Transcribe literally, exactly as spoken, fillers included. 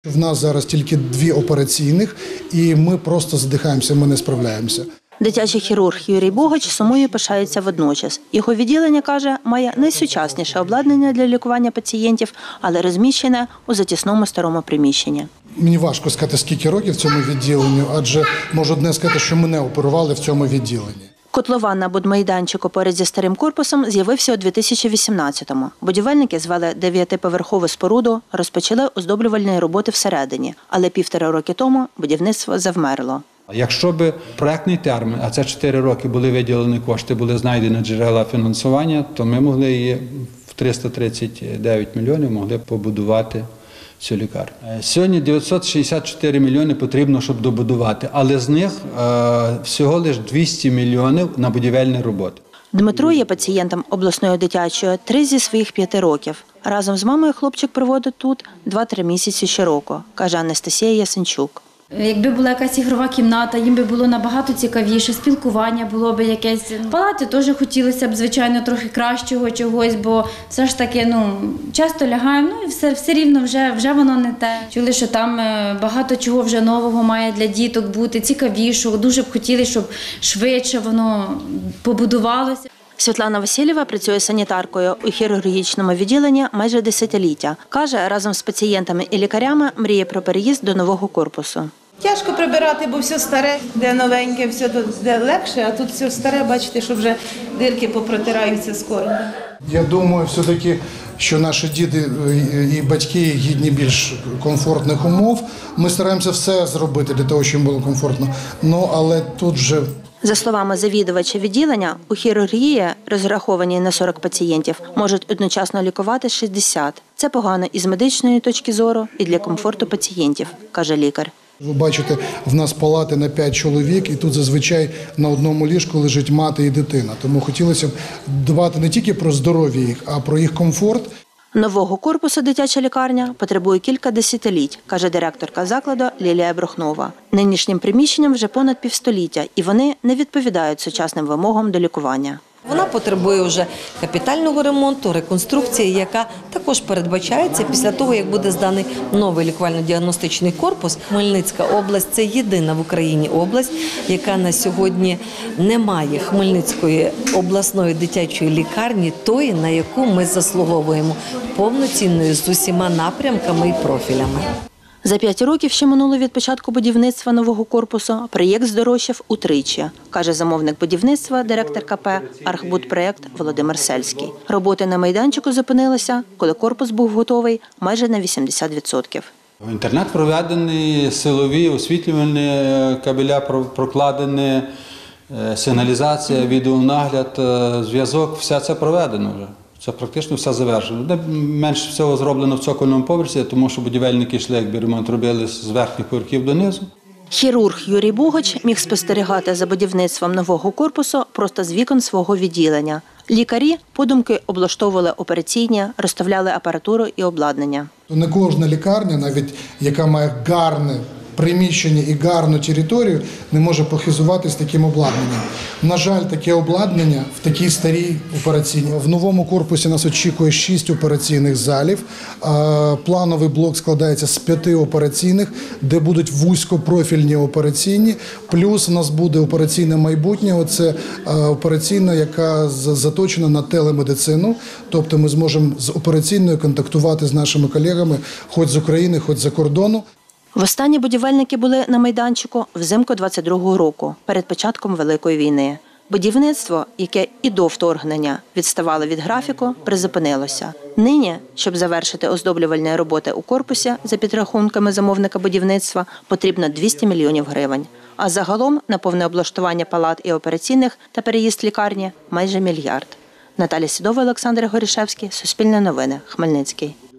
В нас зараз тільки дві операційних, і ми просто задихаємося, ми не справляємося. Дитячий хірург Юрій Богач сумує і пишається водночас. Його відділення, каже, має найсучасніше обладнання для лікування пацієнтів, але розміщене у затісному старому приміщенні. Мені важко сказати, скільки років в цьому відділенні, адже можу одне сказати, що мене оперували в цьому відділенні. Котлован на будмайданчику поряд зі старим корпусом з'явився у дві тисячі вісімнадцятому. Будівельники звели дев'ятиповерхову споруду, розпочали оздоблювальні роботи всередині, але півтора роки тому будівництво завмерло. Якщо б проектний термін, а це чотири роки, були виділені кошти, були знайдені джерела фінансування, то ми могли її в триста тридцять дев'ять мільйонів могли побудувати цю лікарню. Сьогодні дев'ятсот шістдесят чотири мільйони потрібно, щоб добудувати, але з них е, всього лише двісті мільйонів на будівельні роботи. Дмитро є пацієнтом обласної дитячої три зі своїх п'яти років. Разом з мамою хлопчик проводить тут два-три місяці щороку, каже Анастасія Ясенчук. Якби була якась ігрова кімната, їм би було набагато цікавіше, спілкування було б якесь. В палаті теж хотілося б, звичайно, трохи кращого чогось, бо все ж таки, ну, часто лягаємо, ну і все, все рівно вже, вже воно не те. Чули, що там багато чого вже нового має для діток бути, цікавішого. Дуже б хотіли, щоб швидше воно побудувалося. Світлана Васильєва працює санітаркою у хірургічному відділенні майже десятиліття. Каже, разом з пацієнтами і лікарями мріє про переїзд до нового корпусу. Тяжко прибирати, бо все старе, де новеньке, все тут де легше, а тут все старе, бачите, що вже дирки попротираються скоро. Я думаю, все-таки, що наші діти і батьки гідні більш комфортних умов. Ми стараємося все зробити для того, щоб було комфортно, ну, але тут вже… За словами завідувача відділення, у хірургії, розрахованій на сорок пацієнтів, можуть одночасно лікувати шістдесят. Це погано і з медичної точки зору, і для комфорту пацієнтів, каже лікар. Ви бачите, в нас палати на п'ять чоловік, і тут зазвичай на одному ліжку лежить мати і дитина. Тому хотілося б дбати не тільки про здоров'я їх, а про їх комфорт. Нового корпусу дитяча лікарня потребує кілька десятиліть, каже директорка закладу Лілія Брухнова. Нинішнім приміщенням вже понад півстоліття, і вони не відповідають сучасним вимогам до лікування. Вона потребує вже капітального ремонту, реконструкції, яка також передбачається після того, як буде зданий новий лікувально-діагностичний корпус. Хмельницька область – це єдина в Україні область, яка на сьогодні не має Хмельницької обласної дитячої лікарні, тої, на яку ми заслуговуємо, повноцінною з усіма напрямками і профілями. За п'ять років, що минуло від початку будівництва нового корпусу, проєкт здорожчав утричі, каже замовник будівництва, директор КП «Архбудпроект» Володимир Сельський. Роботи на майданчику зупинилися, коли корпус був готовий майже на вісімдесят відсотків. В інтернет проведені силові, освітлювальні кабеля прокладені, сигналізація, відеонагляд, зв'язок, все це проведено вже. Це практично все завершено. Де менше всього зроблено в цокольному поверсі, тому що будівельники йшли, якби ремонт робили з верхніх поверхів донизу. Хірург Юрій Богач міг спостерігати за будівництвом нового корпусу просто з вікон свого відділення. Лікарі подумки облаштовували операційні, розставляли апаратуру і обладнання. Не кожна лікарня, навіть яка має гарне приміщення і гарну територію, не може похизуватись таким обладнанням. На жаль, таке обладнання в такій старій операційній. В новому корпусі нас очікує шість операційних залів. Плановий блок складається з п'яти операційних, де будуть вузькопрофільні операційні. Плюс у нас буде операційне майбутнє. Це операційна, яка заточена на телемедицину. Тобто ми зможемо з операційною контактувати з нашими колегами хоч з України, хоч з-за кордону. Востаннє будівельники були на майданчику взимку двадцять другого року, перед початком Великої війни. Будівництво, яке і до вторгнення відставало від графіку, призупинилося. Нині, щоб завершити оздоблювальні роботи у корпусі, за підрахунками замовника будівництва, потрібно двісті мільйонів гривень. А загалом на повне облаштування палат і операційних та переїзд лікарні – майже мільярд. Наталя Сідова, Олександр Горішевський, Суспільне новини, Хмельницький.